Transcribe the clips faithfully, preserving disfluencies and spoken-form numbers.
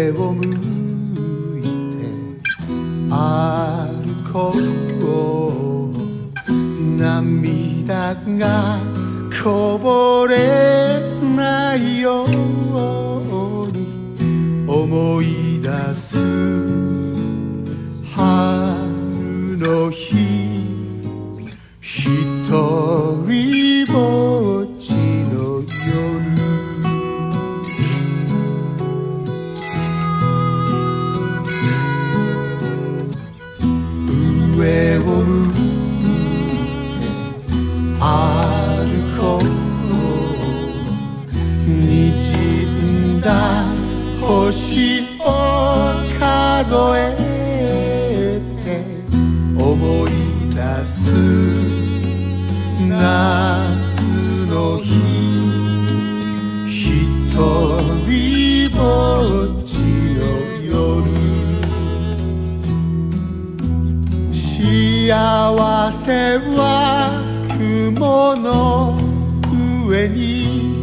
上を向いて歩こう、涙がこぼれないように思い出す春の日、ひとりぼっちの夜、上を向いて歩こう、にじんだ星を数えて思い出す夏の日、ひとりぼっちの夜、幸せは雲の上に、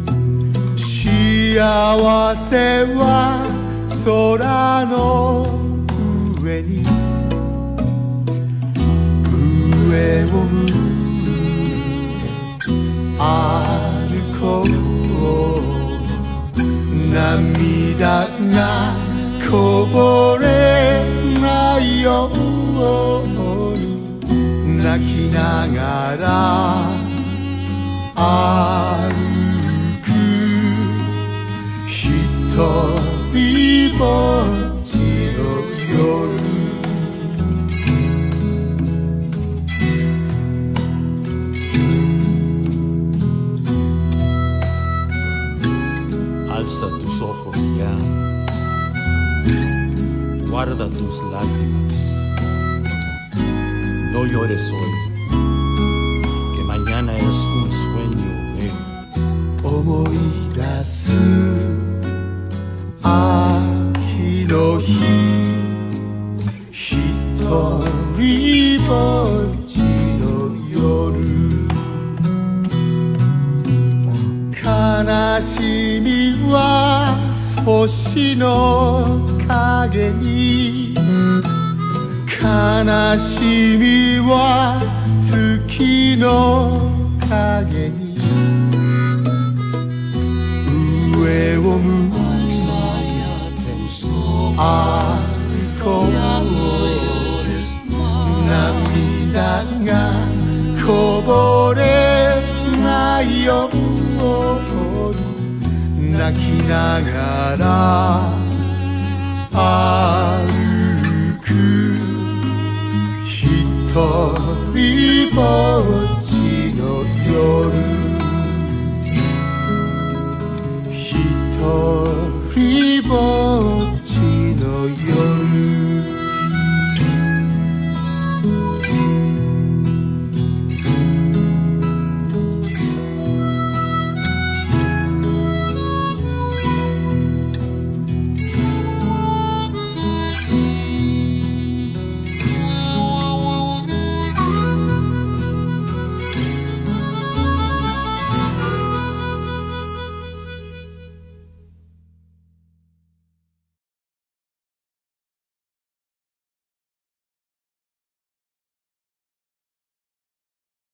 幸せは空の上に、上を向いて歩こう、涙がこぼれないように泣きながら歩く、ひとりぼっちの夜、 alza tus ojos ya, guarda tus lágrimas, no llores hoy, que mañana es un sueño, ven. 思い出す秋の日、ひとりぼっちの夜、悲しみは星の影に、悲しみは月の影に、上を向いて歩こう、涙がこぼれないように泣きながら歩く、ひとりぼっち